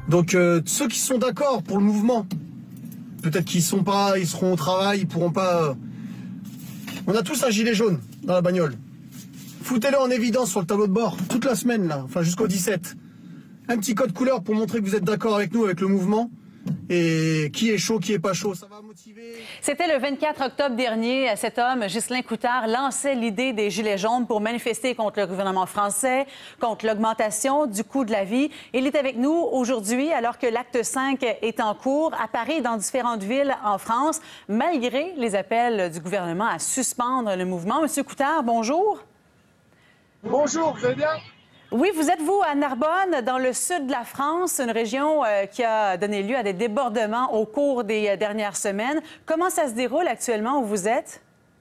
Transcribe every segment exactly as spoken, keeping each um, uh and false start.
Donc euh, ceux qui sont d'accord pour le mouvement, peut-être qu'ils sont pas, ils seront au travail, ils pourront pas... Euh... On a tous un gilet jaune dans la bagnole. Foutez-le en évidence sur le tableau de bord, toute la semaine là, enfin jusqu'au dix-sept. Un petit code couleur pour montrer que vous êtes d'accord avec nous, avec le mouvement. Et qui est chaud, qui est pas chaud, ça va motiver. C'était le vingt-quatre octobre dernier. Cet homme, Ghislain Couttard, lançait l'idée des Gilets jaunes pour manifester contre le gouvernement français, contre l'augmentation du coût de la vie. Il est avec nous aujourd'hui alors que l'acte cinq est en cours à Paris et dans différentes villes en France, malgré les appels du gouvernement à suspendre le mouvement. Monsieur Couttard, bonjour. Bonjour, vous allez bien? Oui, vous êtes, vous, à Narbonne, dans le sud de la France, une région euh, qui a donné lieu à des débordements au cours des euh, dernières semaines. Comment ça se déroule actuellement où vous êtes?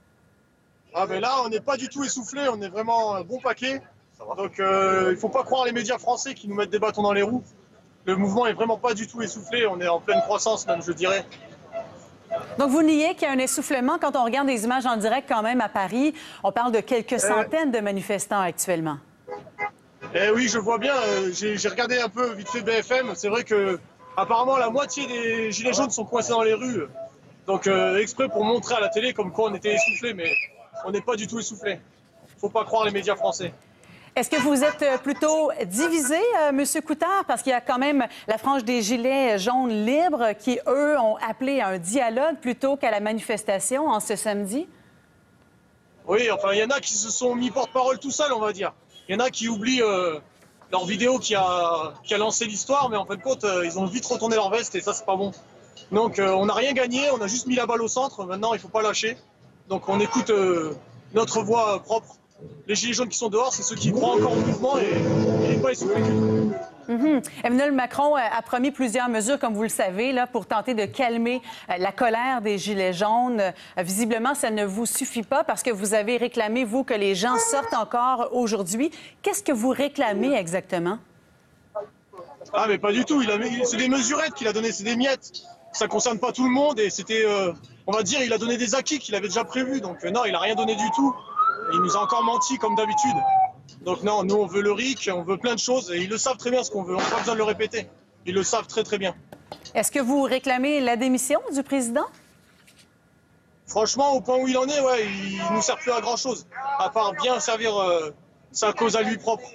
Ah ben là, on n'est pas du tout essoufflé, on est vraiment un bon paquet. Donc euh, il ne faut pas croire les médias français qui nous mettent des bâtons dans les roues. Le mouvement est vraiment pas du tout essoufflé, on est en pleine croissance même, je dirais. Donc vous niez qu'il y a un essoufflement quand on regarde des images en direct quand même à Paris. On parle de quelques centaines de manifestants actuellement. Eh oui, je vois bien. Euh, J'ai regardé un peu vite fait B F M. C'est vrai que apparemment la moitié des gilets jaunes sont coincés dans les rues. Donc euh, exprès pour montrer à la télé comme quoi on était essoufflé, mais on n'est pas du tout essoufflé. Faut pas croire les médias français. Est-ce que vous êtes plutôt divisé, euh, Monsieur Couttard, parce qu'il y a quand même la frange des gilets jaunes libres qui, eux, ont appelé à un dialogue plutôt qu'à la manifestation en ce samedi? Oui, enfin, il y en a qui se sont mis porte-parole tout seuls, on va dire. Il y en a qui oublient euh, leur vidéo qui a, qui a lancé l'histoire, mais en fin de compte, euh, ils ont vite retourné leur veste et ça, c'est pas bon. Donc, euh, on n'a rien gagné, on a juste mis la balle au centre. Maintenant, il faut pas lâcher. Donc, on écoute euh, notre voix propre. Les gilets jaunes qui sont dehors, c'est ceux qui croient encore au mouvement et il n'est pas essoufflé du tout. Mm-hmm. Emmanuel Macron a promis plusieurs mesures, comme vous le savez, là, pour tenter de calmer la colère des Gilets jaunes. Visiblement, ça ne vous suffit pas parce que vous avez réclamé, vous, que les gens sortent encore aujourd'hui. Qu'est-ce que vous réclamez exactement? Ah, mais pas du tout. C'est des mesurettes qu'il a données, c'est des miettes. Ça ne concerne pas tout le monde et c'était, euh, on va dire, il a donné des acquis qu'il avait déjà prévus. Donc euh, non, il n'a rien donné du tout. Il nous a encore menti comme d'habitude. Donc non, nous on veut le R I C, on veut plein de choses et ils le savent très bien ce qu'on veut, on n'a pas besoin de le répéter. Ils le savent très très bien. Est-ce que vous réclamez la démission du président? Franchement, au point où il en est, ouais, il ne nous sert plus à grand chose, à part bien servir euh, sa cause à lui propre.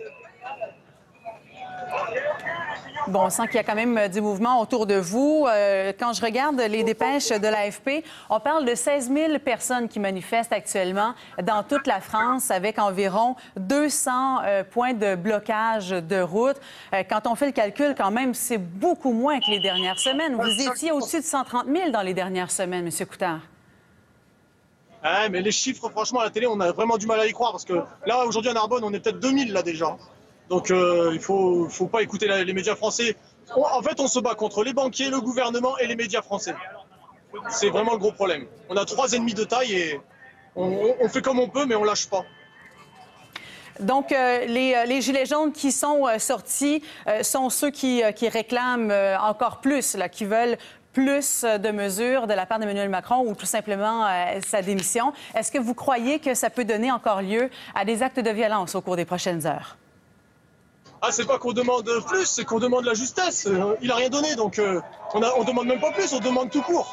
Bon, on sent qu'il y a quand même du mouvement autour de vous. Euh, quand je regarde les dépêches de l'A F P, on parle de seize mille personnes qui manifestent actuellement dans toute la France avec environ deux cents euh, points de blocage de route. Euh, quand on fait le calcul, quand même, c'est beaucoup moins que les dernières semaines. Vous étiez au-dessus de cent trente mille dans les dernières semaines, M. Couttard. Ah, mais les chiffres, franchement, à la télé, on a vraiment du mal à y croire parce que là, aujourd'hui, à Narbonne, on est peut-être deux mille là déjà. Donc euh, il ne faut, faut pas écouter la, les médias français. On, en fait, on se bat contre les banquiers, le gouvernement et les médias français. C'est vraiment le gros problème. On a trois ennemis de taille et on, on fait comme on peut, mais on lâche pas. Donc, euh, les, les Gilets jaunes qui sont euh, sortis euh, sont ceux qui, euh, qui réclament euh, encore plus, là, qui veulent plus de mesures de la part d'Emmanuel Macron ou tout simplement euh, sa démission. Est-ce que vous croyez que ça peut donner encore lieu à des actes de violence au cours des prochaines heures? Ah, c'est pas qu'on demande plus, c'est qu'on demande la justesse. Euh, il a rien donné, donc euh, on, a, on demande même pas plus, on demande tout court.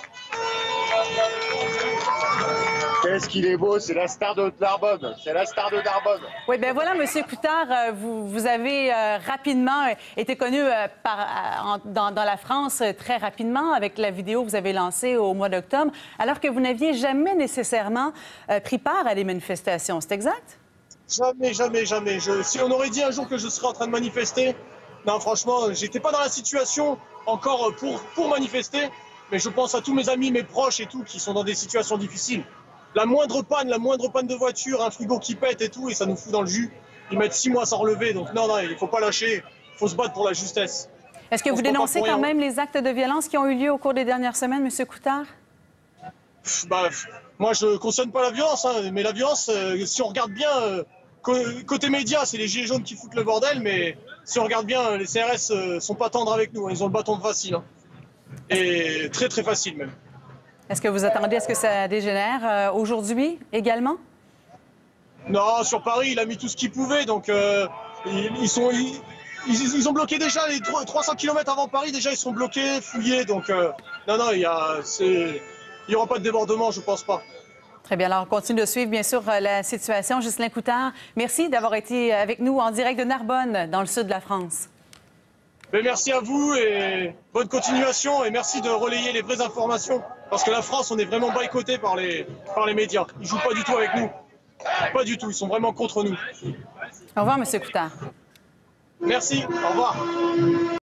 Qu'est-ce qu'il est beau, c'est la star de Narbonne, c'est la star de Narbonne. Oui, bien voilà, M. Couttard, euh, vous, vous avez euh, rapidement été connu euh, par, euh, en, dans, dans la France euh, très rapidement avec la vidéo que vous avez lancée au mois d'octobre, alors que vous n'aviez jamais nécessairement euh, pris part à des manifestations. C'est exact? Jamais, jamais, jamais. Je, si on aurait dit un jour que je serais en train de manifester, non, franchement, j'étais pas dans la situation encore pour, pour manifester, mais je pense à tous mes amis, mes proches et tout, qui sont dans des situations difficiles. La moindre panne, la moindre panne de voiture, un frigo qui pète et tout, et ça nous fout dans le jus. Ils mettent six mois à s'en relever, donc non, non, il faut pas lâcher, il faut se battre pour la justesse. Est-ce que vous dénoncez quand même les actes de violence qui ont eu lieu au cours des dernières semaines, M. Couttard? Bah, moi, je cautionne pas la violence, hein, mais la violence, euh, si on regarde bien, euh, côté médias, c'est les gilets jaunes qui foutent le bordel, mais si on regarde bien, les C R S euh, sont pas tendres avec nous, hein, ils ont le bâton de facile, hein. Et très très facile même. Est-ce que vous attendez à ce que ça dégénère euh, aujourd'hui également? Non, sur Paris, il a mis tout ce qu'il pouvait, donc euh, ils, ils, sont, ils, ils, ils ont bloqué déjà les trois cents kilomètres avant Paris, déjà ils sont bloqués, fouillés, donc euh, non, non, il n'y aura pas de débordement, je pense pas. Très bien. Alors, on continue de suivre, bien sûr, la situation. Ghislain Couttard, merci d'avoir été avec nous en direct de Narbonne, dans le sud de la France. Mais merci à vous et bonne continuation et merci de relayer les vraies informations parce que la France, on est vraiment boycotté par les, par les médias. Ils jouent pas du tout avec nous. Pas du tout. Ils sont vraiment contre nous. Au revoir, M. Couttard. Merci. Au revoir.